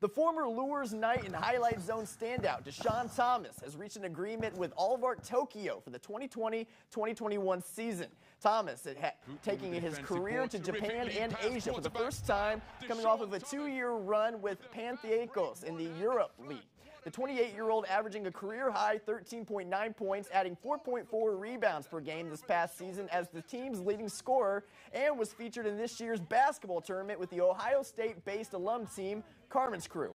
The former Lures Knight and Highlight Zone standout, Deshaun Thomas, has reached an agreement with Olivark Tokyo for the 2020-2021 season. Thomas taking his career to Japan and Asia for the first time, coming off of a 2-year run with Panathinaikos in the Europe League. The 28-year-old averaging a career-high 13.9 points, adding 4.4 rebounds per game this past season as the team's leading scorer, and was featured in this year's basketball tournament with the Ohio State-based alum team, Carmen's Crew.